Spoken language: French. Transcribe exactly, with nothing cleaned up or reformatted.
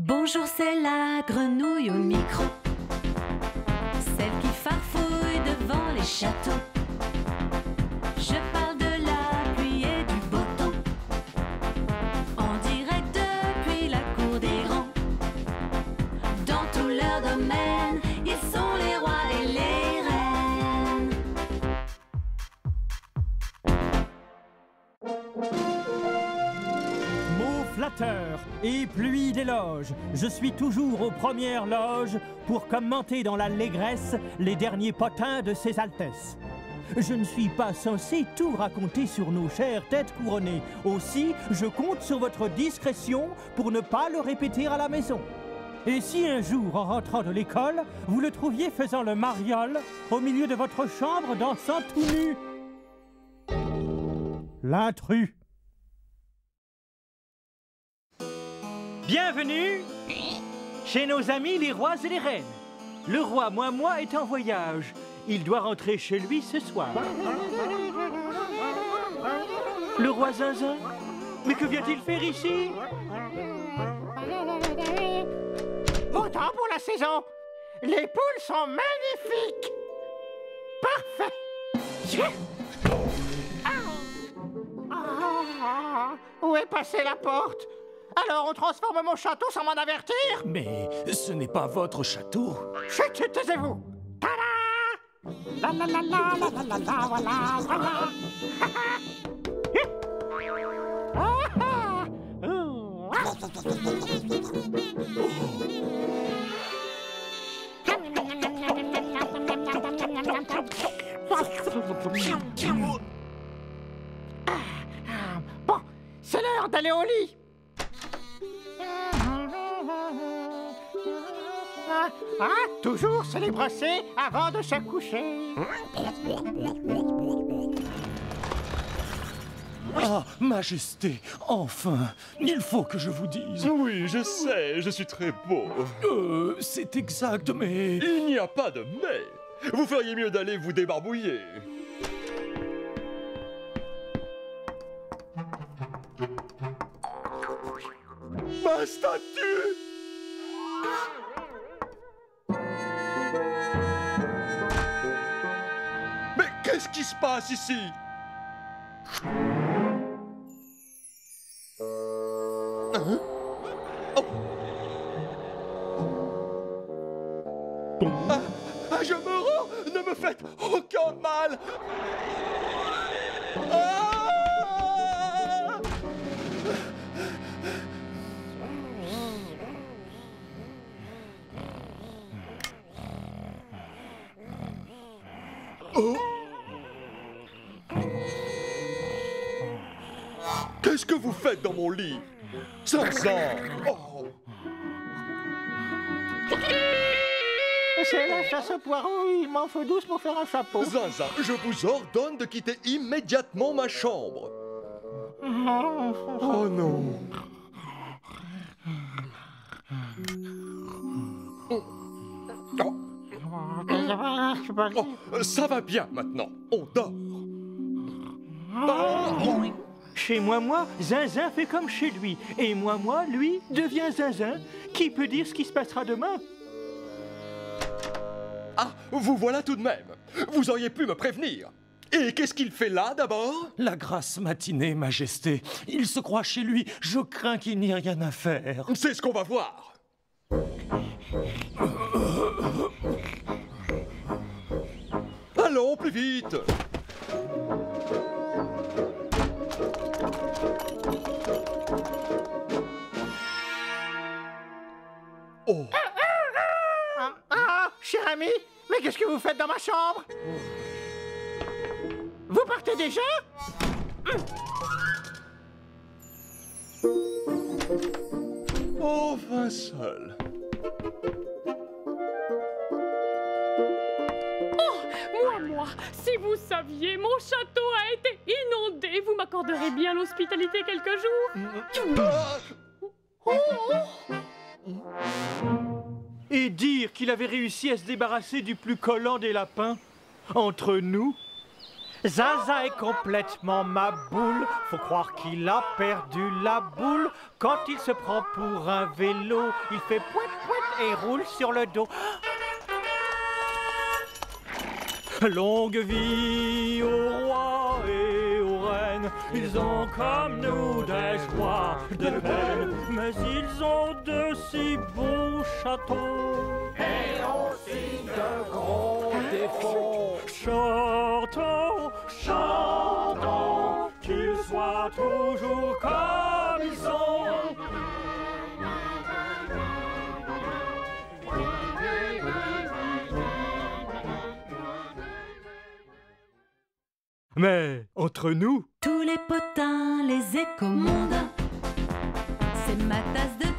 Bonjour, c'est la grenouille au micro, celle qui farfouille devant les châteaux. Je parle de la pluie et du beau temps, en direct depuis la cour des grands. Dans tout leur domaine, ils sont les rois et les reines. Mots flatteurs et pluie d'éloges, je suis toujours aux premières loges pour commenter dans l'allégresse les derniers potins de ses altesses. Je ne suis pas censé tout raconter sur nos chères têtes couronnées. Aussi, je compte sur votre discrétion pour ne pas le répéter à la maison. Et si un jour, en rentrant de l'école, vous le trouviez faisant le mariole au milieu de votre chambre dansant tout nu? L'intrus. Bienvenue chez nos amis les rois et les reines. Le roi Moi-Moi est en voyage. Il doit rentrer chez lui ce soir. Le roi Zinzin? Mais que vient-il faire ici? Beau temps pour la saison. Les poules sont magnifiques. Parfait. Ah, où est passée la porte? Alors on transforme mon château sans m'en avertir? Mais ce n'est pas votre château. Chut, chut, taisez-vous. Ta-da! La la la la la la la la voilà, voilà. Ah, ah. Oh, ah. Bon, c'est l'heure d'aller au lit. Ah, ah, toujours se les brosser avant de se coucher. Ah, Majesté, enfin, il faut que je vous dise. Oui, je sais, je suis très beau. Euh, c'est exact, mais... Il n'y a pas de mais. Vous feriez mieux d'aller vous débarbouiller. Ma statue! Mais qu'est-ce qui se passe ici? Hein? Oh. Ah, ah, je me rends! Ne me faites aucun mal! Ah! Oh! Qu'est-ce que vous faites dans mon lit? Zinzin! Oh! C'est la chasse au poireau, il m'en faut douze pour faire un chapeau. Zinzin, je vous ordonne de quitter immédiatement ma chambre. Oh non! Oh. Oh, ça va bien maintenant, on dort. Oh. Chez Moi-Moi, Zinzin fait comme chez lui. Et Moi-Moi, lui, devient Zinzin. Qui peut dire ce qui se passera demain? Ah, vous voilà tout de même. Vous auriez pu me prévenir. Et qu'est-ce qu'il fait là, d'abord? La grasse matinée, Majesté. Il se croit chez lui. Je crains qu'il n'y ait rien à faire. C'est ce qu'on va voir. Allons, plus vite. Oh. Ah, ah, cher ami, mais qu'est-ce que vous faites dans ma chambre? Vous partez déjà? Enfin seul. Oh, moi, moi, si vous saviez, mon château a été inondé. Vous m'accorderez bien l'hospitalité quelques jours? Ah. Oh, Et dire qu'il avait réussi à se débarrasser du plus collant des lapins? Entre nous, Zinzin est complètement ma boule. Faut croire qu'il a perdu la boule. Quand il se prend pour un vélo, il fait pouet pouet et roule sur le dos. Longue vie au roi et aux reines. Ils ont comme nous des joies, des peines, mais ils ont de si beaux châteaux. Et aussi de gros défauts. Chantons, chantons, qu'ils soient toujours comme ils sont. Mais entre nous, tous les potins, les écomondes, c'est ma tasse de